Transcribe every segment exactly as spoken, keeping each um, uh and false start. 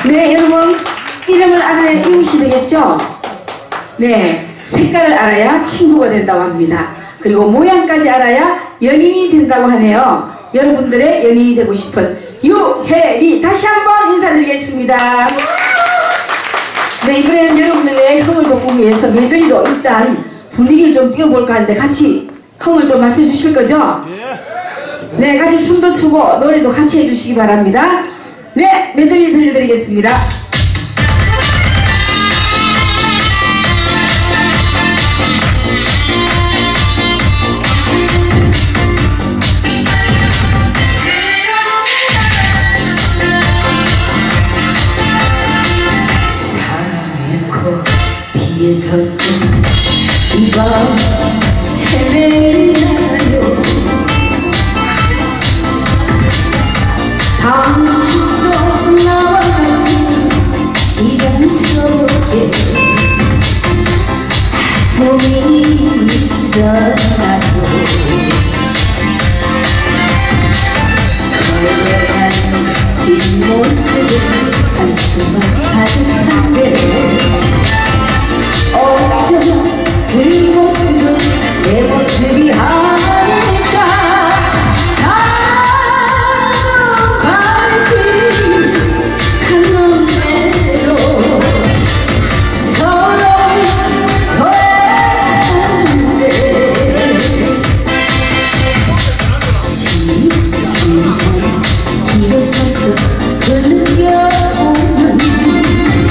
네, 여러분 이름을 알아야 이웃이 되겠죠? 네, 색깔을 알아야 친구가 된다고 합니다. 그리고 모양까지 알아야 연인이 된다고 하네요. 여러분들의 연인이 되고 싶은 유혜리 다시 한번 인사드리겠습니다. 네, 이번에는 여러분들의 흥을 돋구기 위해서 메들리로 일단 분위기를 좀 띄워볼까 하는데 같이 흥을 좀 맞춰주실 거죠? 네, 같이 춤도 추고 노래도 같이 해주시기 바랍니다. 네, 메들리 들려드리겠습니다. 사랑의 비에 젖은 이 밤 헤매나요. 당신도 나와 같은 시간 속에 아픔이 있어도 걸어가는 뒷모습은 한숨만 가득한데 어쩌면 그 모습은 내 모습이 아닐까. 길에 서서 그 느껴보는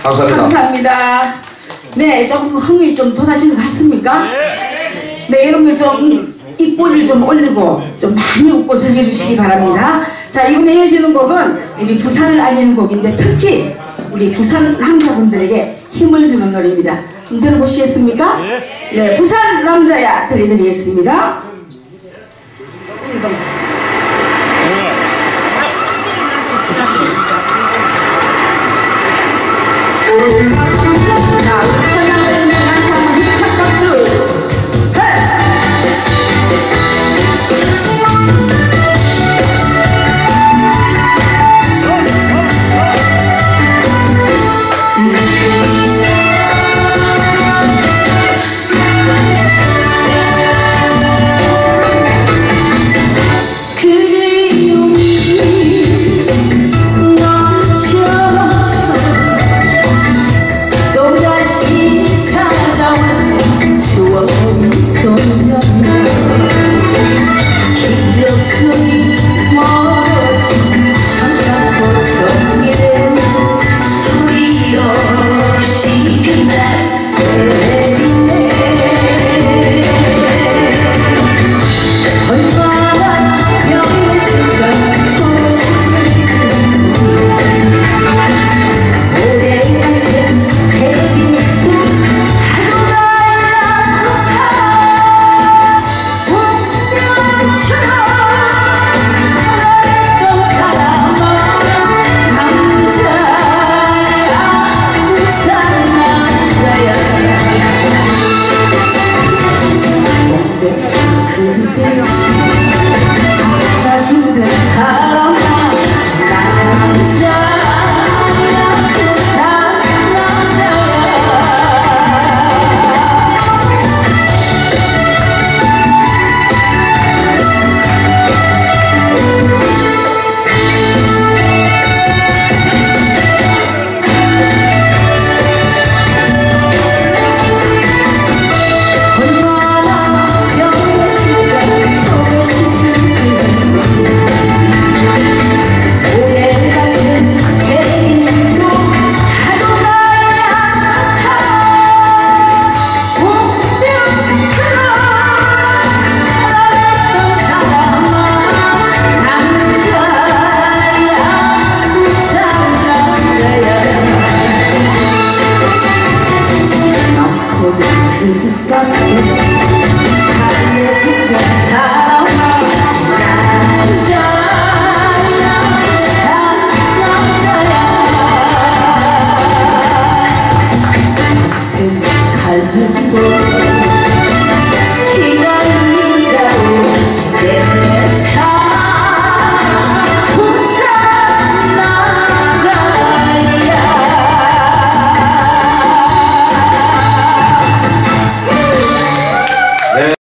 감사합니다. 감사합니다. 네, 조금 흥이 좀 돋아진 것 같습니까? 네, 여러분들 좀 입꼬리를 좀 올리고 좀 많이 웃고 즐겨주시기 바랍니다. 자, 이번에 이어지는 곡은 우리 부산을 알리는 곡인데 특히 우리 부산 남자분들에게 힘을 주는 노래입니다. 한번 들어보시겠습니까? 네, 부산 남자야 들려드리겠습니다. 일 번. 자, 우리 부산 남자분들 같이 한번 힘찬 박수. 그